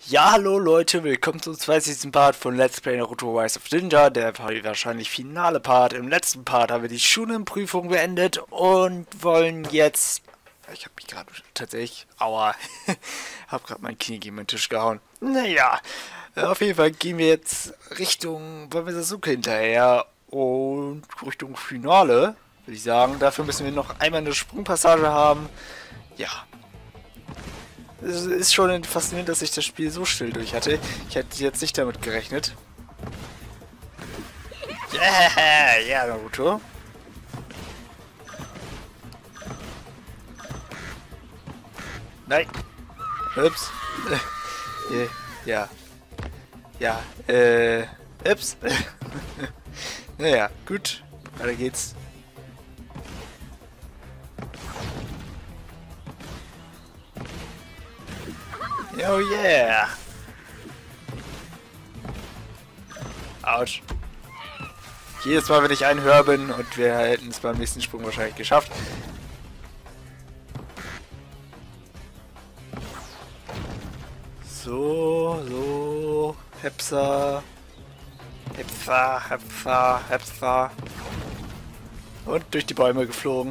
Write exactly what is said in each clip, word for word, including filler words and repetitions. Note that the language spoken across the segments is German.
Ja, hallo Leute, willkommen zum zwanzigsten Part von Let's Play Naruto Rise of Ninja, der wahrscheinlich finale Part. Im letzten Part haben wir die Schunen-Prüfung beendet und wollen jetzt... Ich habe mich gerade tatsächlich... Aua, habe gerade mein Knie gegen den Tisch gehauen. Naja, auf jeden Fall gehen wir jetzt Richtung Sasuke hinterher und Richtung Finale, würde ich sagen. Dafür müssen wir noch einmal eine Sprungpassage haben. Ja. Es ist schon faszinierend, dass ich das Spiel so still durch hatte. Ich hätte jetzt nicht damit gerechnet. Yeah, ja, Naruto. Nein. Ups. Ja. Ja. Äh. Ups. Naja, gut. Weiter geht's. Oh yeah! Autsch. Jedes Mal, wenn ich ein Hör bin und wir hätten es beim nächsten Sprung wahrscheinlich geschafft. So, so, Hepsa, Hepsa, Hepsa, Hepsa. Und durch die Bäume geflogen.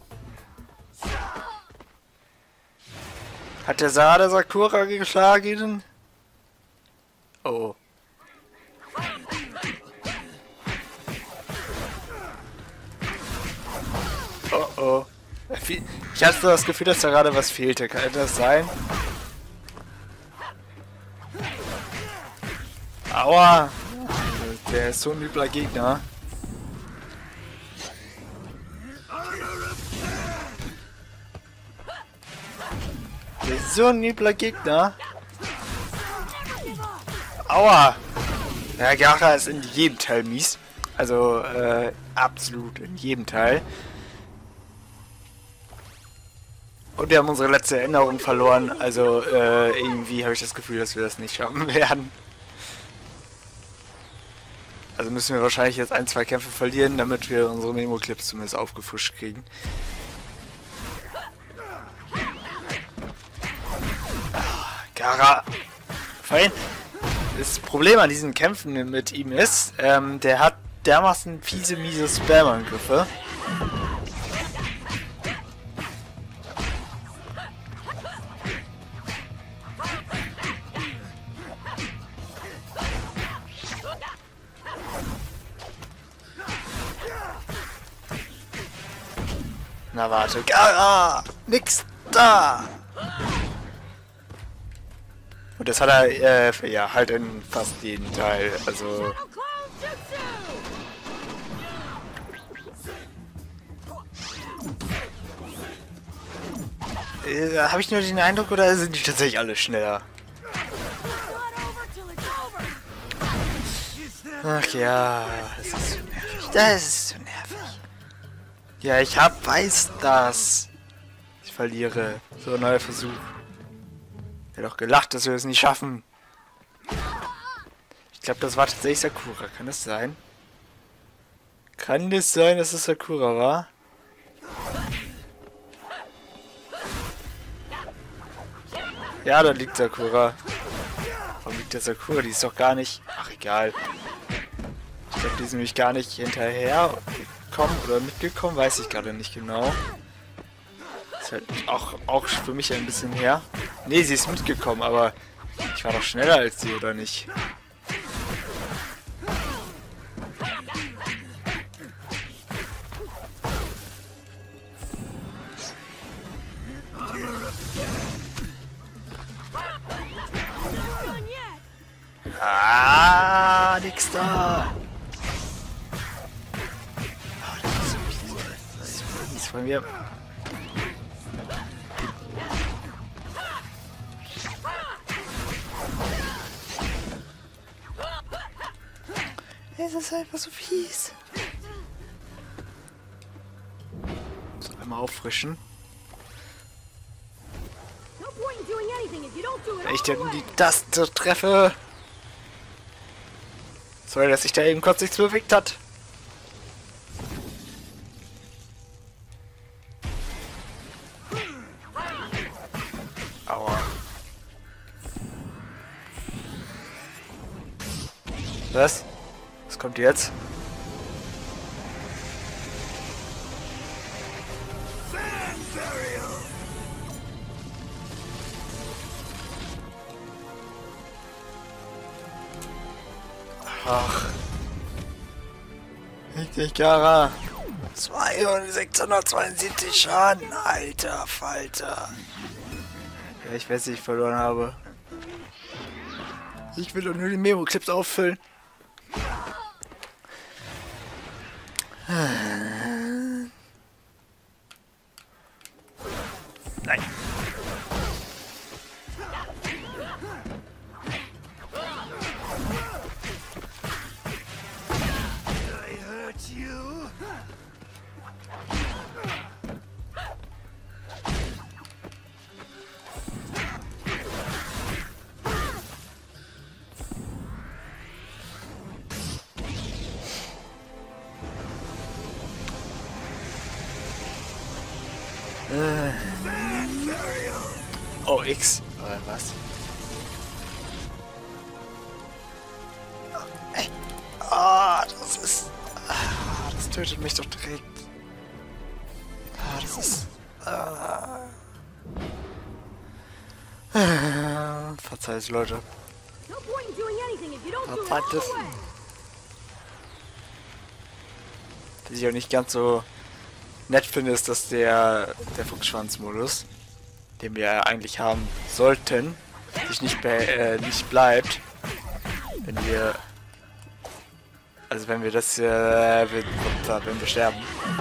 Hat der Sada Sakura geschlagen? Oh. Oh oh. Ich hatte so das Gefühl, dass da gerade was fehlte. Kann das sein? Aua! Der ist so ein übler Gegner. Der ist so ein übler Gegner. Aua! Ja, Gaara ist in jedem Teil mies. Also, äh, absolut in jedem Teil. Und wir haben unsere letzte Erinnerung verloren. Also, äh, irgendwie habe ich das Gefühl, dass wir das nicht schaffen werden. Also müssen wir wahrscheinlich jetzt ein, zwei Kämpfe verlieren, damit wir unsere Memo-Clips zumindest aufgefrischt kriegen. Gaara. Fein. Das Problem an diesen Kämpfen mit ihm ist, ähm, der hat dermaßen fiese, miese Spam-Angriffe. Na warte, Gaara! Nix da! Und das hat er, äh, ja, halt in fast jedem Teil, also... Äh, habe ich nur den Eindruck, oder sind die tatsächlich alle schneller? Ach ja, das ist so nervig, das ist so nervig. Ja, ich hab, weiß das. Ich verliere. So, ein neuer Versuch. Ich hätte doch gelacht, dass wir es nicht schaffen. Ich glaube, das war tatsächlich Sakura. Kann das sein? Kann das sein, dass es Sakura war? Ja, da liegt Sakura. Warum liegt der Sakura? Die ist doch gar nicht... Ach, egal. Ich glaube, die ist nämlich gar nicht hinterher gekommen oder mitgekommen. Weiß ich gerade nicht genau. Ist halt auch, auch für mich ein bisschen her. Ne, sie ist mitgekommen, aber ich war doch schneller als sie, oder nicht? Ah, nix da! Oh, das ist so fies. Das ist so fies von mir. Es ist einfach so fies. So, einmal auffrischen. Wenn ich denn die Taste treffe. Sorry, dass sich da eben kurz nichts bewegt hat. Was? Was kommt jetzt? Ach. Richtig, Gara. sechshundertzweiundsiebzig Schaden, alter Falter. Ja, ich weiß, ich verloren habe. Ich will doch nur die Memo-Clips auffüllen. Nein. Oh, X. Oder was? Ey. Ah, das ist... Ah, das tötet mich doch direkt. Ah, das ist... Ah. Verzeiht, Leute. Verzeiht es. Was ich auch nicht ganz so nett finde, ist, dass der, der Fuchsschwanz-Modus, den wir eigentlich haben sollten, sich nicht, be äh, nicht bleibt, wenn wir, also wenn wir das, äh, wenn wir sterben.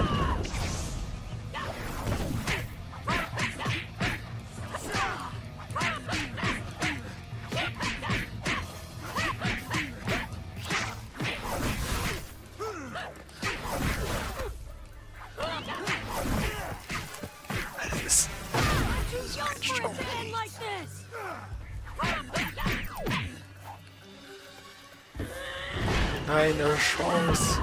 Keine Chance.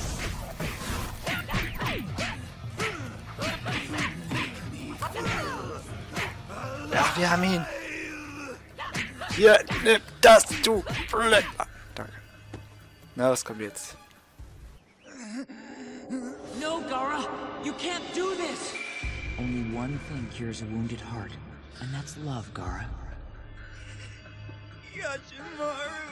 Ja, wir haben ihn. Hier, nimm das, du Blöd. Ah, danke. Na, was kommt jetzt? No, Gara, you can't do this. Only one thing cures a wounded heart, and that's love, Gara. Yoshimaru.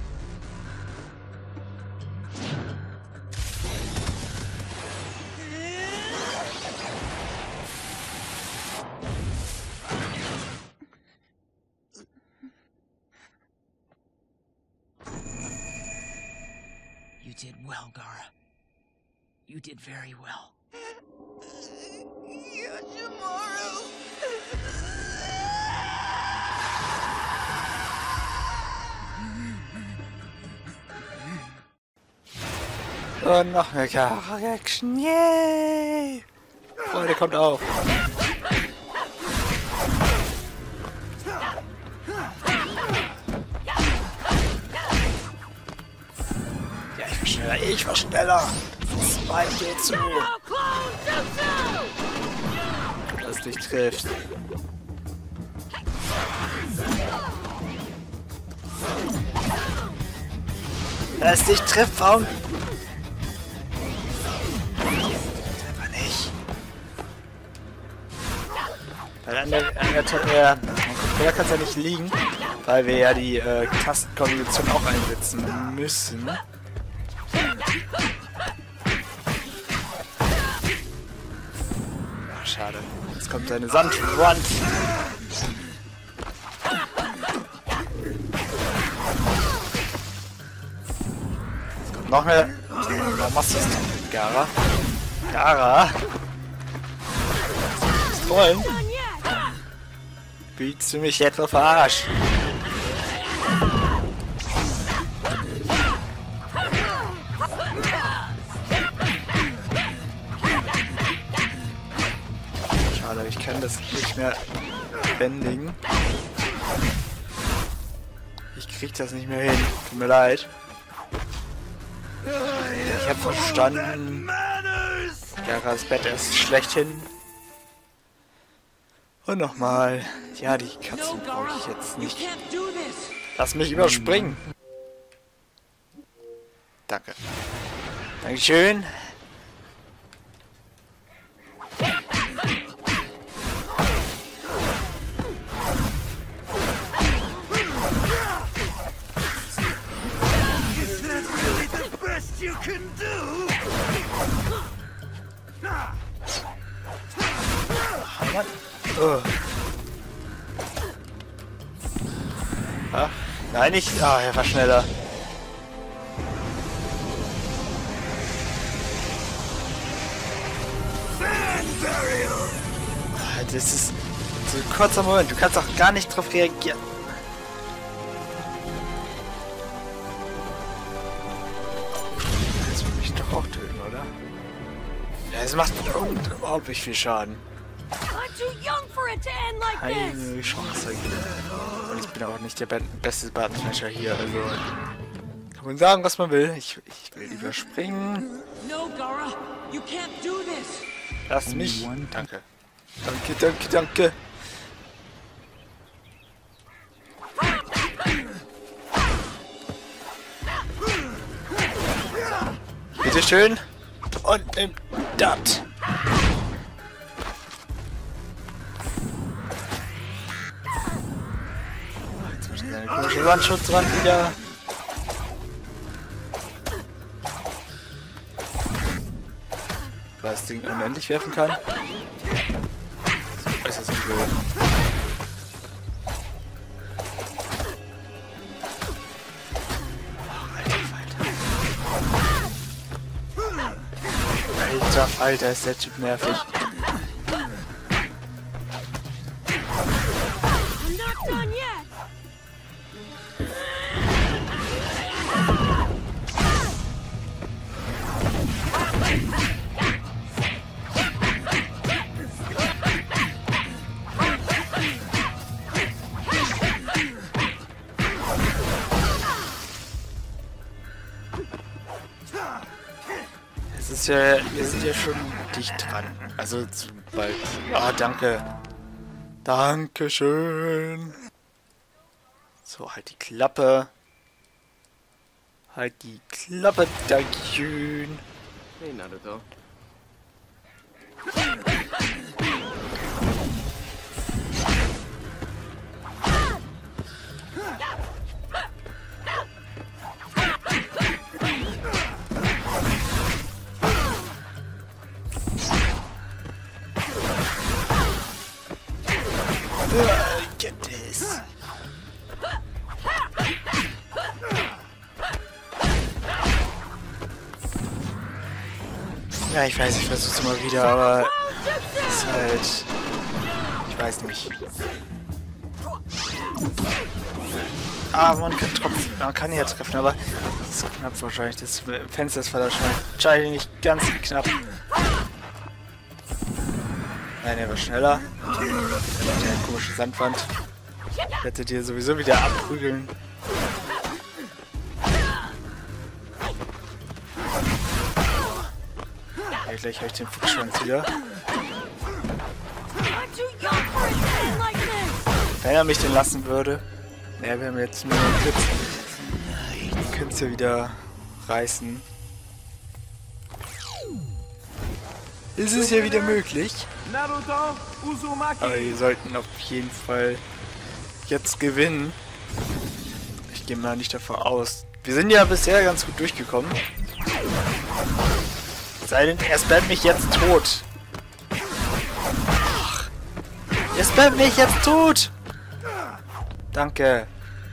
You did well, Gara. You did very well. Yoshimaru! Und noch mehr Gara-Action. Yay! Freude kommt auf. Ja, ich war schneller. Ich war schneller. Zwei geht zu. Dass dich trifft. Dass dich trifft, warum? Einfach nicht. Weil an der, an der, der, der kann es ja nicht liegen, weil wir ja die äh, Tastenkombination auch einsetzen müssen. Ach, schade. Jetzt kommt eine Sandwand. Jetzt kommt noch eine. Warum machst du das denn, Gara? Gara? Was wollen? Willst du mich etwa verarschen? Schade, ich kann das nicht mehr bändigen. Ich krieg das nicht mehr hin. Tut mir leid. Ich hab verstanden. Garas Bett ist schlechthin. Und nochmal. Ja, die Katzen brauche ich jetzt nicht. Lass mich überspringen. danke. Dankeschön. You can do. Mann. Oh. Ah, nein, nicht. Ah, er war schneller. Ah, das ist so ein kurzer Moment. Du kannst auch gar nicht drauf reagieren. Das will mich doch auch töten, oder? Ja, es macht unglaublich viel Schaden. Keine Chance. Und ich bin auch nicht der be beste Button-Smasher hier, also kann man sagen, was man will. Ich, ich will lieber springen. Lass mich. Danke. Danke, danke, danke. Bitteschön. Und nimm das. Eine komische Wandschutzwand wieder. Weil das Ding unendlich werfen kann. So ist das nicht blöd. Alter, Alter, ist der Typ nervig. Ist ja, wir sind ja schon dicht dran. Also bald. Ah, danke. Dankeschön. So, halt die Klappe. Halt die Klappe, Dankeschön. Hey, Naruto. Get this. Ja, ich weiß, ich versuch's immer wieder, aber es ist halt, ich weiß nicht. Ah, man kann trotzdem, man kann hier treffen, aber das ist knapp wahrscheinlich. Das Fenster ist wahrscheinlich nicht ganz knapp. Nein, er war schneller. Der komische Sandwand. Werdet ihr sowieso wieder abprügeln. Ja, gleich habe ich den Fuchsschwanz wieder. Wenn er mich denn lassen würde. Naja, wir haben jetzt nur einen Clip. Wir können es ja wieder reißen. Ist es ja wieder möglich. Naruto, Uzumaki. Aber wir sollten auf jeden Fall jetzt gewinnen. Ich gehe mal nicht davon aus. Wir sind ja bisher ganz gut durchgekommen. Sei denn, er spammt mich jetzt tot. Ach, er spammt mich jetzt tot. Danke.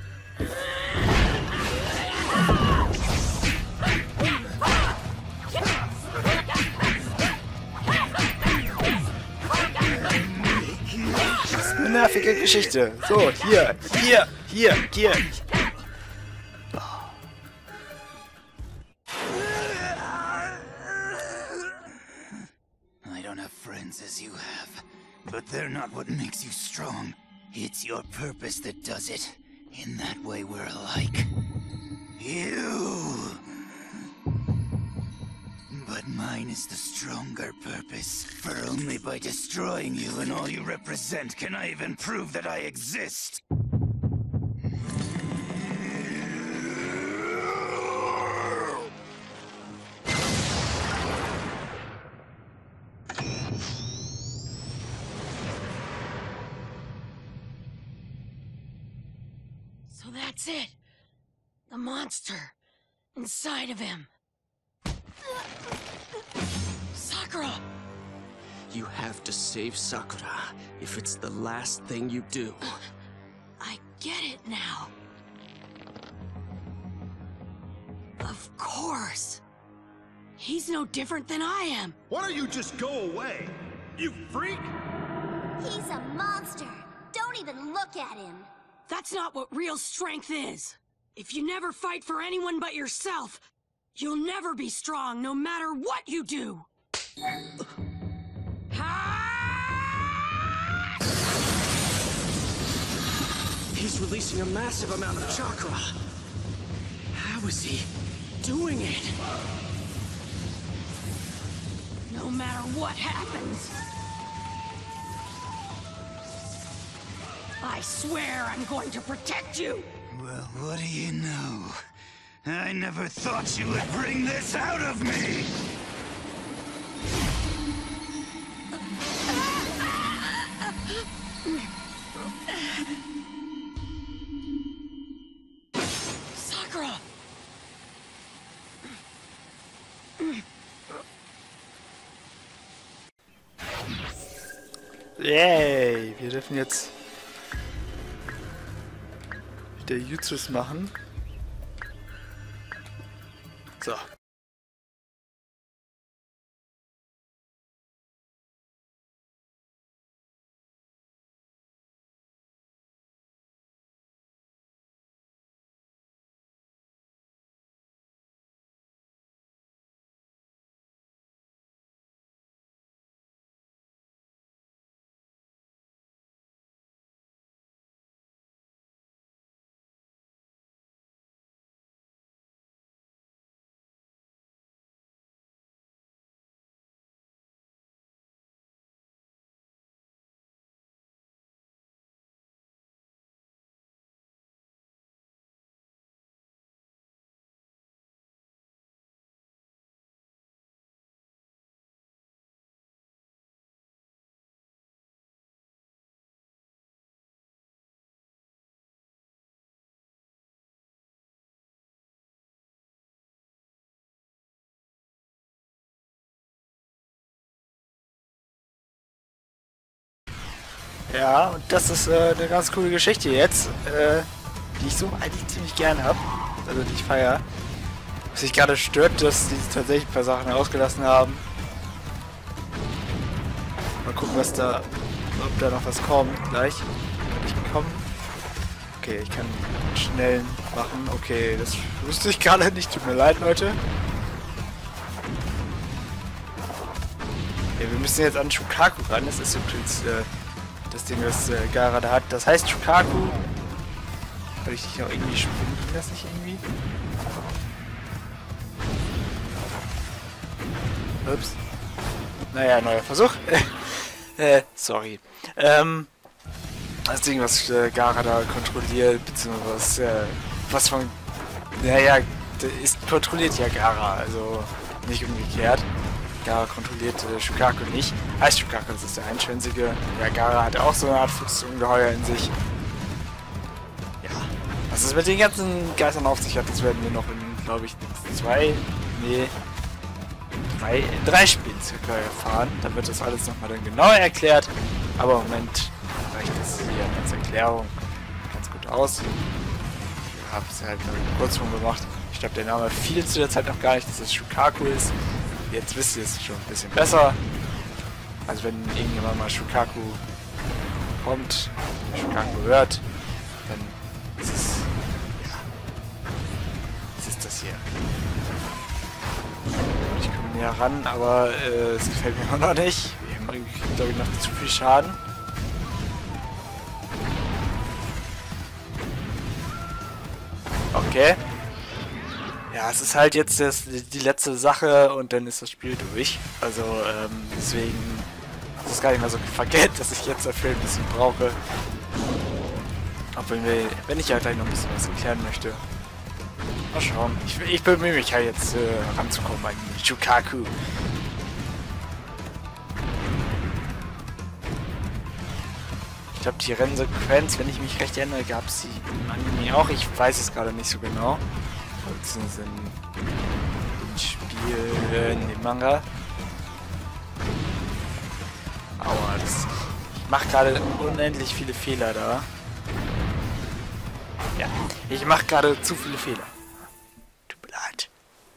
Das ist eine nervige Geschichte. So, hier, hier, hier, hier. I don't have friends as you have, but they're not what makes you strong. It's your purpose that does it. In that way, we're alike. You! But mine is the stronger purpose, for only by destroying you and all you represent can I even prove that I exist. So that's it. The monster inside of him. Sakura! You have to save Sakura if it's the last thing you do. I get it now. Of course. He's no different than I am. Why don't you just go away? You freak! He's a monster. Don't even look at him. That's not what real strength is. If you never fight for anyone but yourself, you'll never be strong no matter what you do. He's releasing a massive amount of chakra. How is he doing it? No matter what happens, I swear I'm going to protect you. Well, what do you know? I never thought you would bring this out of me! Sakura! Yay, wir dürfen jetzt wieder Jutsus machen. So. Ja, und das ist äh, eine ganz coole Geschichte jetzt, äh, die ich so eigentlich ziemlich gern habe, also die ich feiere. Was mich gerade stört, dass die tatsächlich ein paar Sachen ausgelassen haben. Mal gucken, was da, ob da noch was kommt gleich. Kann ich kommen? Okay, ich kann schnell machen. Okay, das wusste ich gerade nicht. Tut mir leid, Leute. Ja, wir müssen jetzt an Shukaku ran. Das ist übrigens äh, das Ding, was äh, Gaara da hat. Das heißt Shukaku. Weil ich dich auch irgendwie spielen, ging das nicht irgendwie? Ups. Naja, neuer Versuch. äh, sorry. Ähm, das Ding, was äh, Gaara da kontrolliert, beziehungsweise was, äh, was von... Naja, ist kontrolliert ja Gaara, also nicht umgekehrt. Gaara kontrolliert äh, Shukaku nicht. Heißt Shukaku, das ist der Einschwänzige. Ja, Gaara hat auch so eine Art Fuchsungeheuer in sich. Ja. Was es mit den ganzen Geistern auf sich hat, das werden wir noch in, glaube ich, zwei... Nee... Drei, drei Spielen circa erfahren. Da wird das alles nochmal dann genauer erklärt. Aber im Moment reicht das hier als Erklärung ganz gut aus. Ich habe es halt in Kurzform gemacht. Ich glaube, der Name fiel zu der Zeit noch gar nicht, dass es Shukaku ist. Jetzt wisst ihr es schon ein bisschen besser. Also wenn irgendjemand mal Shukaku kommt, Shukaku hört, dann ist es, ja, es ist das hier. Ich komme näher ran, aber äh, es gefällt mir auch noch nicht. Wir haben, glaube ich, noch zu viel Schaden. Okay. Ja, es ist halt jetzt das, die letzte Sache und dann ist das Spiel durch. Also ähm, deswegen ist es gar nicht mehr so verkehrt, dass ich jetzt dafür ein bisschen brauche. Obwohl, wir, wenn ich ja gleich noch ein bisschen was erklären möchte. Mal schauen. Ich, ich bemühe mich halt jetzt äh, ranzukommen an Shukaku. Ich glaube, die Rennsequenz, wenn ich mich recht erinnere, gab es sie im Anime auch. Ich weiß es gerade nicht so genau. Beziehungsweise im Spiel, äh, in dem Manga. Aua, das, ich mache gerade unendlich viele Fehler da. Ja, ich mache gerade zu viele Fehler. Tut mir leid.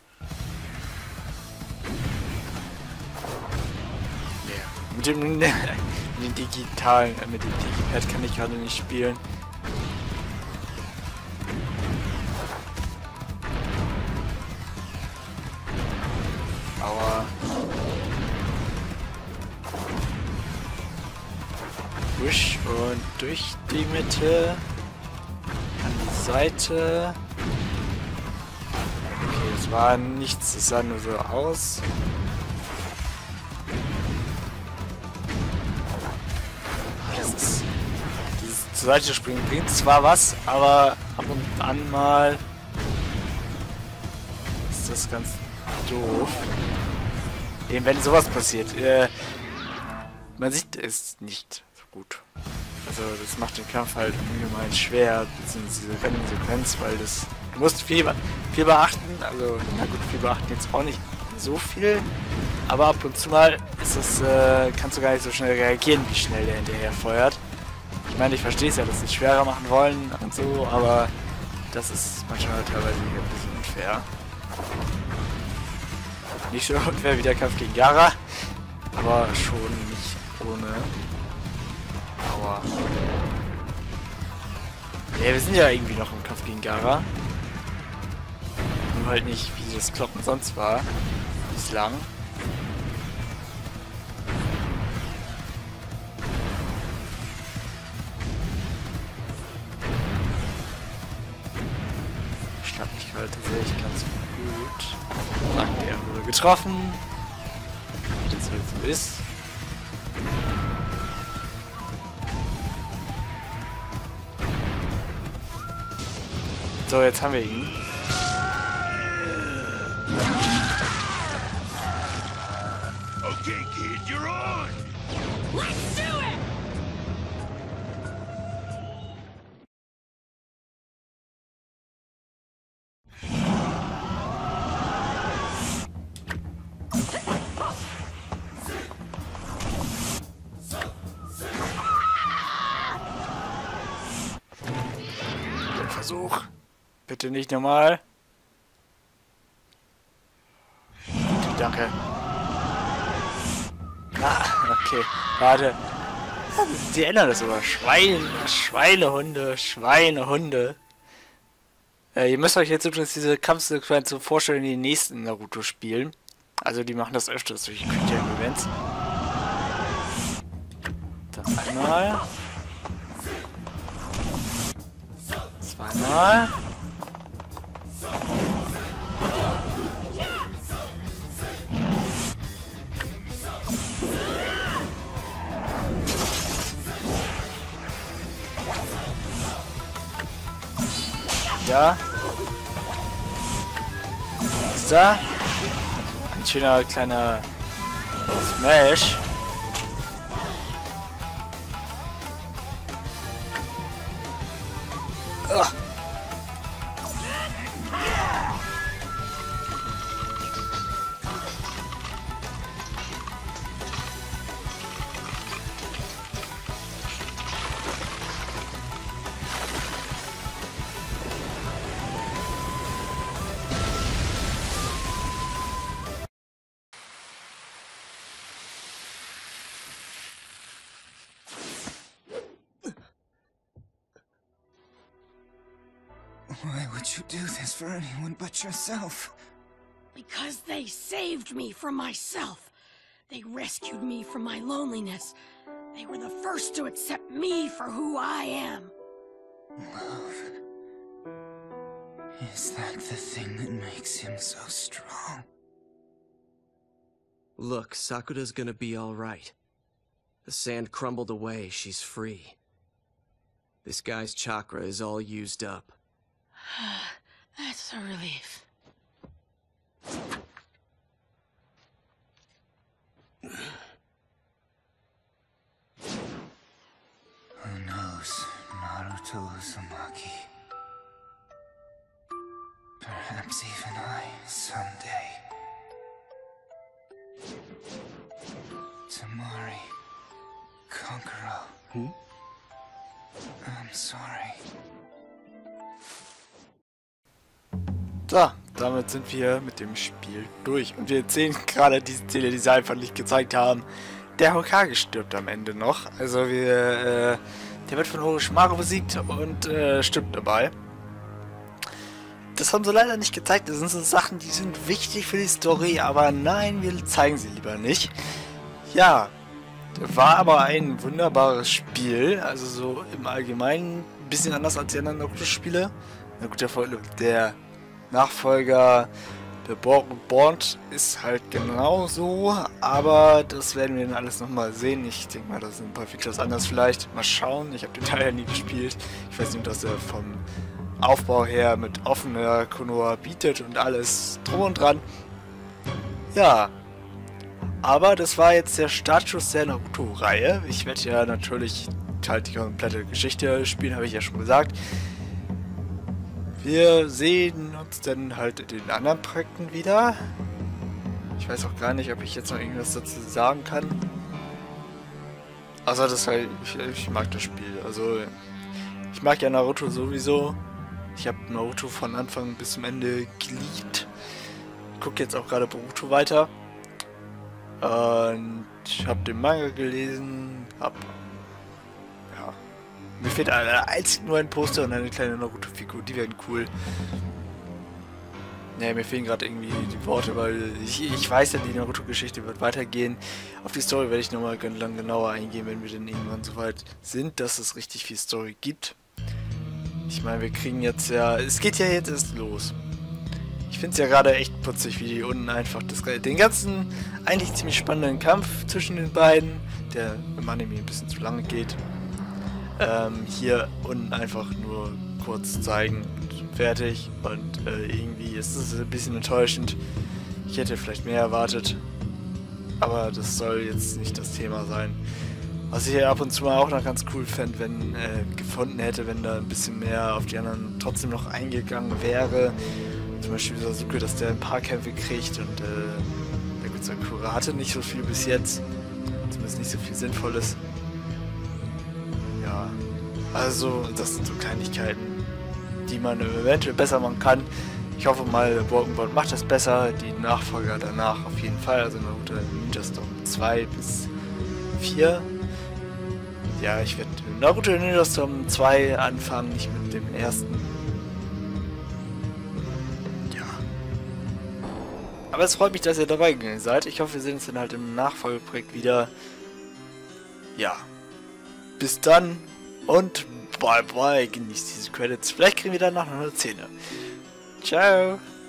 Ja, mit dem, mit dem digitalen, äh, mit dem Digipad kann ich gerade nicht spielen. Aua. Wisch und durch die Mitte. An die Seite. Okay, es war nichts, es sah nur so aus. Das ist, dieses zur Seite springen bringt zwar was, aber ab und an mal ist das ganz doof. Eben wenn sowas passiert. Äh, man sieht es nicht so gut. Also das macht den Kampf halt ungemein schwer, beziehungsweise diese Rennsequenz, weil das... Du musst viel, viel beachten, also na gut, viel beachten jetzt auch nicht so viel, aber ab und zu mal ist das, äh, kannst du gar nicht so schnell reagieren, wie schnell der hinterher feuert. Ich meine, ich verstehe es ja, dass sie es schwerer machen wollen und so, aber das ist manchmal teilweise ein bisschen unfair. Nicht so unfair wie der Kampf gegen Gaara, aber schon nicht ohne. Aua. Ja, wir sind ja irgendwie noch im Kampf gegen Gaara. Nur halt nicht, wie das Kloppen sonst war. Bislang. Ich glaube, ich war tatsächlich ganz gut. Ach, der wurde getroffen. Wie das halt so ist. So, jetzt haben wir ihn. Okay, kid, you're on. Let's do it! Der Versuch. Bitte nicht normal. Danke. Ah, okay. Warte. Sie ändern das sogar. Schwein, Schweinehunde, Schweinehunde. Äh, ihr müsst euch jetzt übrigens diese Kampfsequenz so vorstellen, die nächsten Naruto spielen. Also die machen das öfters durch die Quick-Time-Events. Dann einmal. Zweimal. Ja. Ist da? Ein schöner kleiner Smash. Ugh. Why would you do this for anyone but yourself? Because they saved me from myself. They rescued me from my loneliness. They were the first to accept me for who I am. Love. Is that the thing that makes him so strong? Look, Sakura's gonna be alright. The sand crumbled away, she's free. This guy's chakra is all used up. That's a relief. Who knows, Naruto Uzumaki. Perhaps even I, someday. Tamari. Kankuro. Hm? I'm sorry. So, damit sind wir mit dem Spiel durch. Und wir sehen gerade diese Szene, die sie einfach nicht gezeigt haben. Der Hokage stirbt am Ende noch. Also wir, äh, der wird von Orochimaru besiegt und äh, stirbt dabei. Das haben sie leider nicht gezeigt. Das sind so Sachen, die sind wichtig für die Story, aber nein, wir zeigen sie lieber nicht. Ja, war aber ein wunderbares Spiel. Also so im Allgemeinen ein bisschen anders als die anderen Naruto-Spiele. Na gut, der, der Nachfolger der Bond ist halt genauso, aber das werden wir dann alles nochmal sehen. Ich denke mal, da sind ein paar Features anders vielleicht. Mal schauen, ich habe den Teil ja nie gespielt. Ich weiß nicht, ob das er vom Aufbau her mit offener Konoha bietet und alles drum und dran. Ja, aber das war jetzt der Startschuss der Naruto-Reihe. Ich werde ja natürlich halt die komplette Geschichte spielen, habe ich ja schon gesagt. Wir sehen uns dann halt in den anderen Projekten wieder. Ich weiß auch gar nicht, ob ich jetzt noch irgendwas dazu sagen kann. Also das halt, ich, ich mag das Spiel. Also ich mag ja Naruto sowieso. Ich habe Naruto von Anfang bis zum Ende geliebt. Ich gucke jetzt auch gerade Boruto weiter. Und ich habe den Manga gelesen. Hab ja. Mir fehlt einzig nur ein Poster und eine kleine Naruto-Figur, die werden cool. Ne, mir fehlen gerade irgendwie die Worte, weil ich, ich weiß ja, die Naruto-Geschichte wird weitergehen. Auf die Story werde ich nochmal ganz lang genauer eingehen, wenn wir dann irgendwann so weit sind, dass es richtig viel Story gibt. Ich meine, wir kriegen jetzt ja... Es geht ja jetzt erst los. Ich finde es ja gerade echt putzig, wie die unten einfach das, den ganzen eigentlich ziemlich spannenden Kampf zwischen den beiden, der im Anime ein bisschen zu lange geht, Ähm, hier unten einfach nur kurz zeigen und fertig. Und äh, irgendwie ist es ein bisschen enttäuschend. Ich hätte vielleicht mehr erwartet. Aber das soll jetzt nicht das Thema sein. Was ich ab und zu mal auch noch ganz cool fände, wenn äh, gefunden hätte, wenn da ein bisschen mehr auf die anderen trotzdem noch eingegangen wäre. Zum Beispiel Sasuke, dass der ein paar Kämpfe kriegt und äh, der gut Sakura hatte nicht so viel bis jetzt. Zumindest nicht so viel Sinnvolles. Ja, also das sind so Kleinigkeiten, die man eventuell besser machen kann. Ich hoffe mal, Broken Bond macht das besser, die Nachfolger danach auf jeden Fall, also Naruto Ninja Storm zwei bis vier. Ja, ich werde Naruto Ninja Storm zwei anfangen, nicht mit dem ersten. Ja. Aber es freut mich, dass ihr dabei gegangen seid. Ich hoffe, wir sehen uns dann halt im Nachfolgeprojekt wieder. Ja. Bis dann und bye bye, genießt diese Credits. Vielleicht kriegen wir danach noch eine Szene. Ciao.